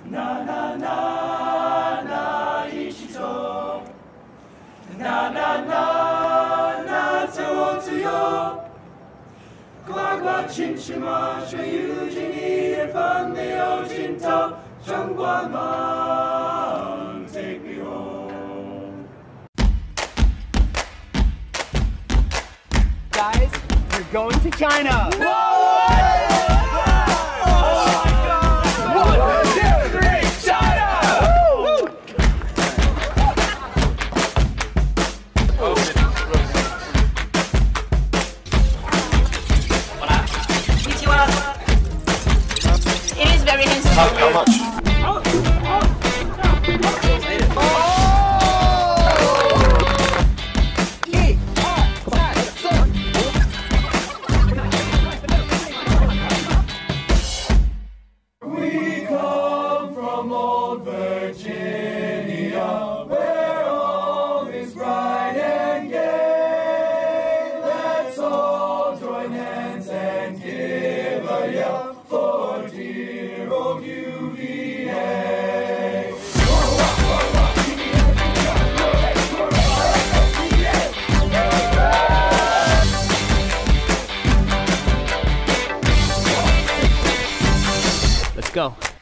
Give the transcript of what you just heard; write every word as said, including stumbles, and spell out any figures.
Na na na na一起走，那那那那在我自由，呱呱亲亲马车游进你眼房，没有尽头，阳光芒 take me home。 Guys, you're going to China! No way! Oh my God! One, two, three, China! It is very handsome. How, how much? We come from old Virginia, where all is bright and gay. Let's all join hands and give a yell for dear old U V A. Let's go.